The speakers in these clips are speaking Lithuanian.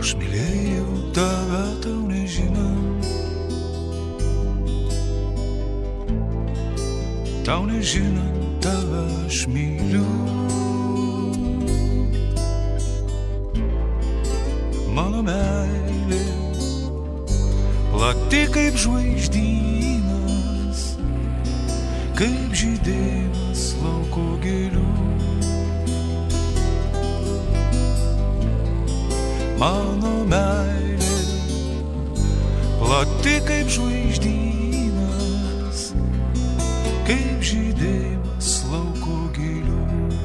Aš mylėjau tave, tau nežinant. Tau nežinant, tave aš myliu. Mano meilė plati kaip žvaigždynas, kaip žydėjimas lauko gėlių. Mano meilė plati kaip žvaigždynas, kaip žydėjimas lauko gėlių.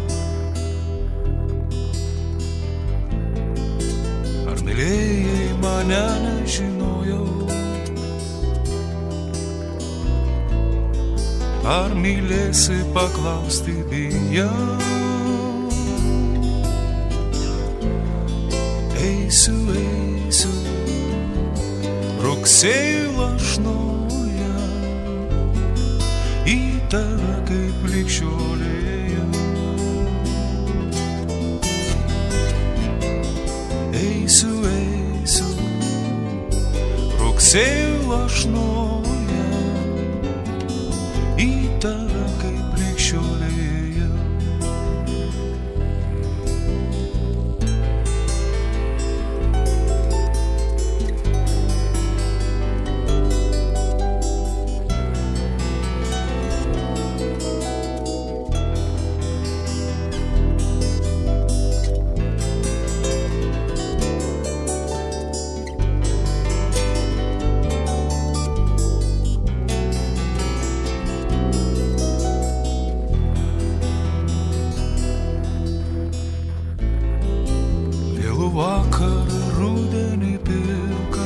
Ar mylėjai mane, nežinojau, ar mylėsi, paklausti bijau. Eisiu, eisiu, rugsėjui lašnoja, į tave kaip ligšiolėje. Eisiu, eisiu, rugsėjui lašnoja, į tave kaip ligšiolėje. Vakar rudenį pilka,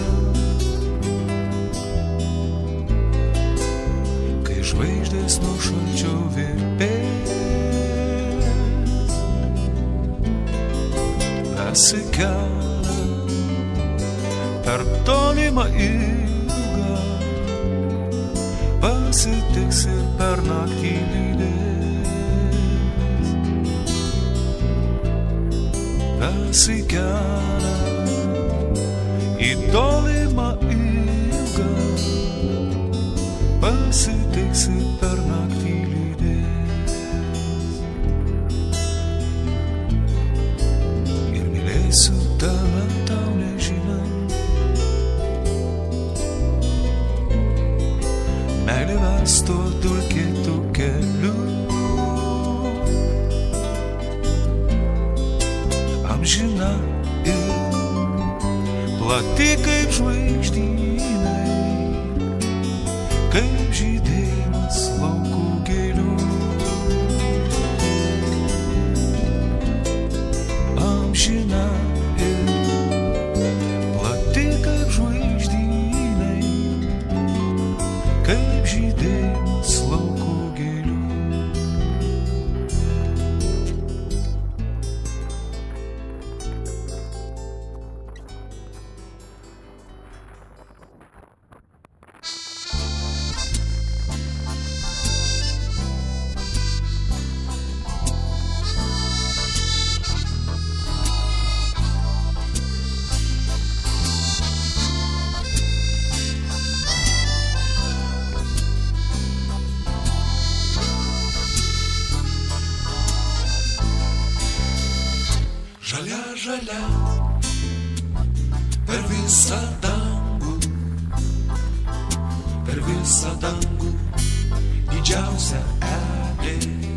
kai žvaigždės nuo šalčio virpės, rasi kelią per tolimą ilgą, pasitiks ir per naktį lydės. Rasi kelią į tolimą ilgą, pasitiks ir per naktį lydės. Ir mylėsiu tave, tau nežinant. Meilė ves tuo dulkėtų keliu, amžina ir plati kaip žvaigždynai, kaip žydėjimas lauko gėlių. Amžina ir plati kaip žvaigždynai, kaip žydėjimas lauko gėlių. Žalia, žalia, per visą dangų, didžiausia eglė,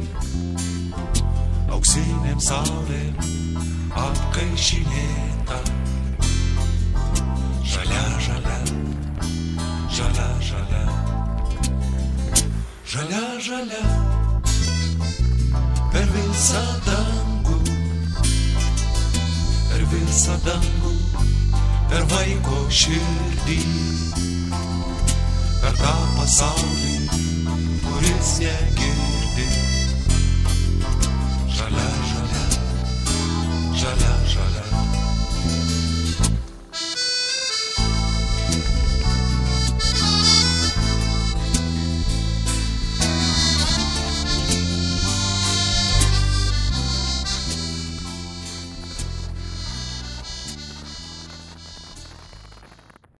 auksinėm saulėm apkaišinėta. Žalia, žalia, žalia, žalia, žalia, žalia, per visą dangų, per vaiko širdį, per tą pasaulį